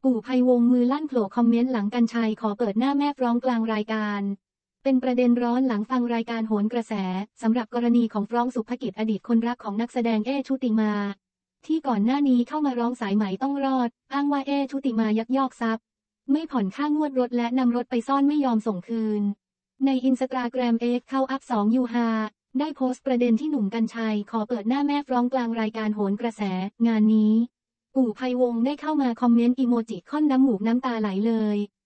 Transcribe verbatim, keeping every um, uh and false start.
กู่ไพวงมือลั่นโผล่คอมเมนต์หลังกรรชัยขอเปิดหน้าแม่ฟ้องกลางรายการเป็นประเด็นร้อนหลังฟังรายการโหนกระแสสำหรับกรณีของฟ้องสุภกิจอดีตคนรักของนักแสดงเอชุติมาที่ก่อนหน้านี้เข้ามาร้องสายไหมต้องรอดอ้างว่าเอชุติมายักยอกทรัพย์ไม่ผ่อนค่างวดรถและนำรถไปซ่อนไม่ยอมส่งคืนในอินสตาแกรมเอ็กซ์เข้าอัพสองยูฮาได้โพสต์ประเด็นที่หนุ่มกรรชัยขอเปิดหน้าแม่ฟ้องกลางรายการโหนกระแสงานนี้กู่ไพวงได้เข้ามาคอมเมนต์อีโมจิค่อนน้ำมูกน้ำตาไหลเลย